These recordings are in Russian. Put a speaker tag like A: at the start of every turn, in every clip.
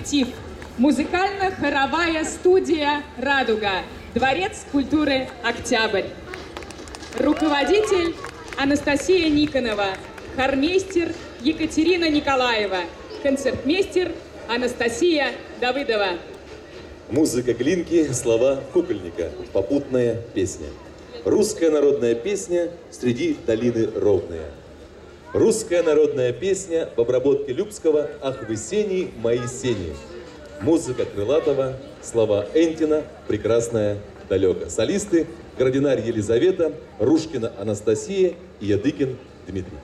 A: коллектив. Музыкально-хоровая студия «Радуга». Дворец культуры «Октябрь». Руководитель Анастасия Никонова. Хормейстер Екатерина Николаева. Концертмейстер Анастасия Давыдова.
B: Музыка Глинки, слова Кукольника. Попутная песня. Русская народная песня «Среди долины ровные». Русская народная песня в обработке Любского «Ах вы сени, мои сени». Музыка Крылатова, слова Энтина «Прекрасная далеко». Солисты Градинарь Елизавета, Рушкина Анастасия и Ядыкин Дмитрий.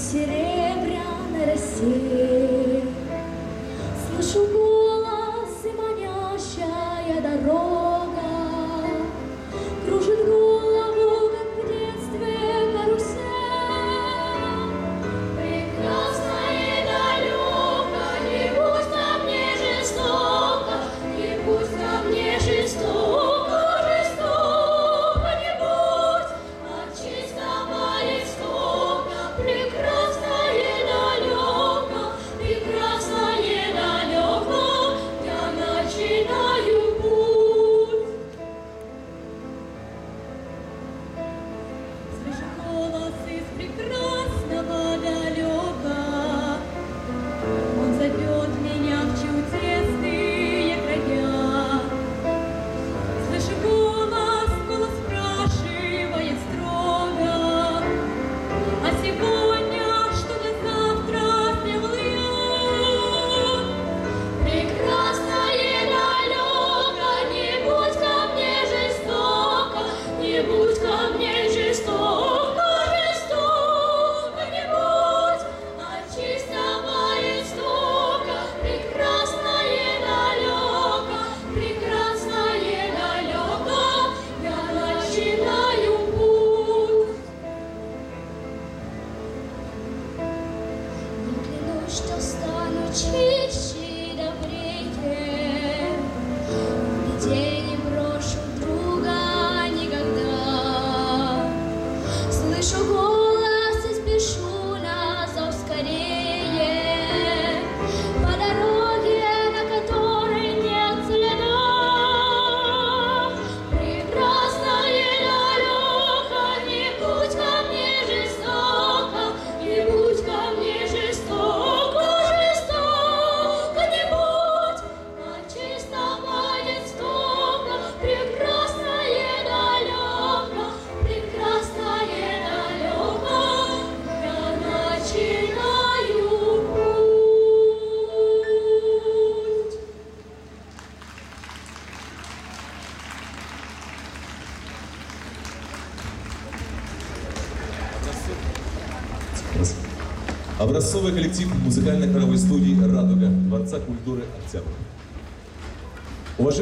C: серебряной росе. Слышу голос и манящая дорога кружит голову, как в детстве карусель. Прекрасно и далеко, не будь ко мне жестоко, не будь ко мне жестоко, жестоко не будь, от чистого истока. Прекрасно и далеко, прекрасно и далеко, я начинаю путь. Слышу голос из прекрасного далека, он зовет меня в чудесные края. Слышу голос, голос спрашивает строго: а сегодня что до завтра сделал я? Прекрасно и далеко, не будь ко мне жестоко, не будь ко мне жестоко, жестоко не будь, от чистого истока. Прекрасно и далеко, прекрасно и далеко, я начинаю путь. Я клянусь, что стану чище и добрее, в беде не брошу друга никогда. Слышу голос и спешу на зов скорее, по дороге, на которой нет следа. Прекрасно и далеко, не будь ко мне жестоко, не будь ко мне жестоко, жестоко не будь, от чистого истока. Прекрасно и далеко, прекрасно и далеко, я начинаю путь.
B: Образцовый коллектив музыкально-хоровой студии «Радуга» Дворца культуры «Октябрь».